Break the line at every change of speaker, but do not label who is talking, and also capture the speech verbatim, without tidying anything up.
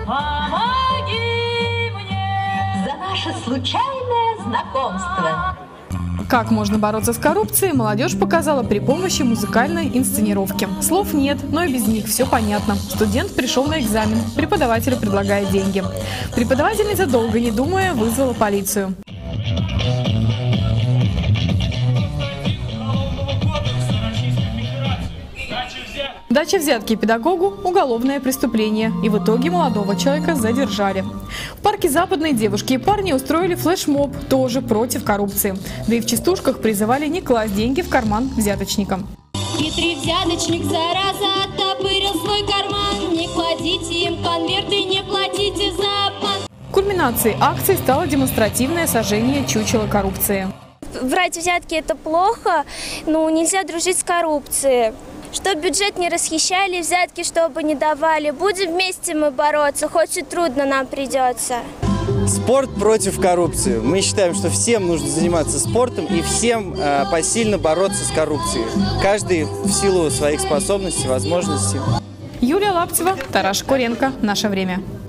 Помоги мне за наше случайное знакомство.
Как можно бороться с коррупцией, молодежь показала при помощи музыкальной инсценировки. Слов нет, но и без них все понятно. Студент пришел на экзамен, преподавателю предлагает деньги. Преподавательница, долго не думая, вызвала полицию. Дача взятки педагогу – уголовное преступление. И в итоге молодого человека задержали. В парке Западной девушки и парни устроили флешмоб, тоже против коррупции. Да и в частушках призывали не класть деньги в карман взяточникам.
Хитрый взяточник, зараза, оттопырил свой карман. Не кладите им конверты, не платите за обман.
Кульминацией акции стало демонстративное сожжение чучела коррупции.
Брать взятки – это плохо, но нельзя дружить с коррупцией. Чтобы бюджет не расхищали, взятки чтобы не давали. Будем вместе мы бороться, хоть и трудно нам придется.
Спорт против коррупции. Мы считаем, что всем нужно заниматься спортом и всем э, посильно бороться с коррупцией. Каждый в силу своих способностей, возможностей.
Юлия Лаптева, Тарас Шкуренко. Наше время.